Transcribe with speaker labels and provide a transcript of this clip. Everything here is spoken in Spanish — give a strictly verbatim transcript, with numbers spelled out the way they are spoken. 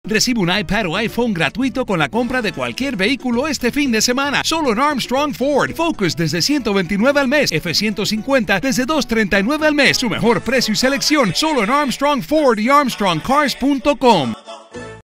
Speaker 1: Recibe un iPad o iPhone gratuito con la compra de cualquier vehículo este fin de semana. Solo en Armstrong Ford. Focus desde ciento veintinueve al mes. F ciento cincuenta desde doscientos treinta y nueve al mes. Su mejor precio y selección solo en Armstrong Ford y Armstrong Cars punto com.